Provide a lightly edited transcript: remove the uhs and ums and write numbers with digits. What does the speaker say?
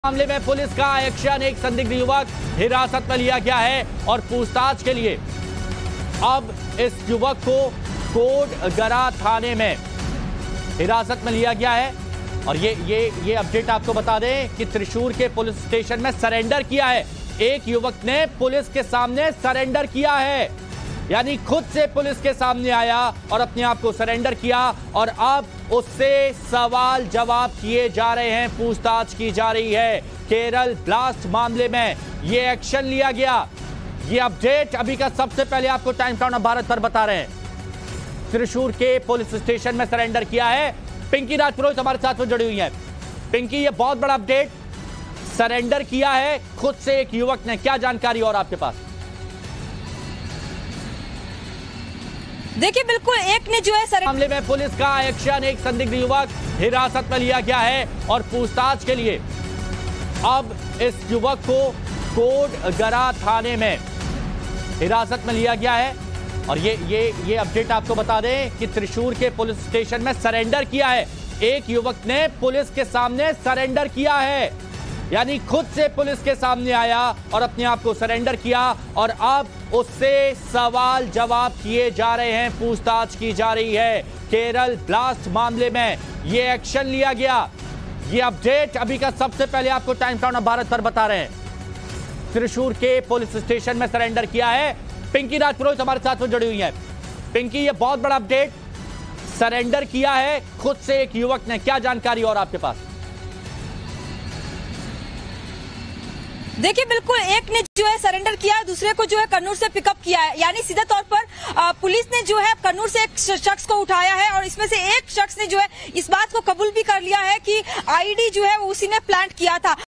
मामले में पुलिस का एक्शन। एक संदिग्ध युवक हिरासत में लिया गया है और पूछताछ के लिए अब इस युवक को कोटगरा थाने में हिरासत में लिया गया है। और ये अपडेट आपको बता दें कि त्रिशूर के पुलिस स्टेशन में सरेंडर किया है। एक युवक ने पुलिस के सामने सरेंडर किया है, यानी खुद से पुलिस के सामने आया और अपने आप को सरेंडर किया और अब उससे सवाल जवाब किए जा रहे हैं, पूछताछ की जा रही है। केरल ब्लास्ट मामले में ये एक्शन लिया गया। ये अपडेट अभी का सबसे पहले आपको टाइम्स टाउन ऑफ भारत पर बता रहे हैं। त्रिशूर के पुलिस स्टेशन में सरेंडर किया है। पिंकी राजपुरोहित हमारे साथ में जुड़ी हुई है। पिंकी, ये बहुत बड़ा अपडेट, सरेंडर किया है खुद से एक युवक ने, क्या जानकारी और आपके पास? देखिए, बिल्कुल एक ने जो है मामले में पुलिस का एक्शन। एक संदिग्ध युवक हिरासत में लिया गया है और पूछताछ के लिए अब इस युवक को कोटगरा थाने में हिरासत में लिया गया है। और ये अपडेट आपको बता दें कि त्रिशूर के पुलिस स्टेशन में सरेंडर किया है। एक युवक ने पुलिस के सामने सरेंडर किया है, यानी खुद से पुलिस के सामने आया और अपने आप को सरेंडर किया और अब उससे सवाल जवाब किए जा रहे हैं, पूछताछ की जा रही है। केरल ब्लास्ट मामले में ये एक्शन लिया गया। ये अपडेट अभी का सबसे पहले आपको टाइम्स टाउन ऑफ भारत पर बता रहे हैं। त्रिशूर के पुलिस स्टेशन में सरेंडर किया है। पिंकी राजपुरोहित हमारे साथ में जुड़ी हुई है। पिंकी, ये बहुत बड़ा अपडेट, सरेंडर किया है खुद से एक युवक ने, क्या जानकारी और आपके पास? देखिए, बिल्कुल एक ने जो है सरेंडर किया है, दूसरे को जो है कन्नूर से पिकअप किया है। यानी सीधा तौर पर पुलिस ने जो है कन्नूर से एक शख्स को उठाया है और इसमें से एक शख्स ने जो है इस बात को कबूल भी कर लिया है कि आईडी जो है उसी ने प्लांट किया था।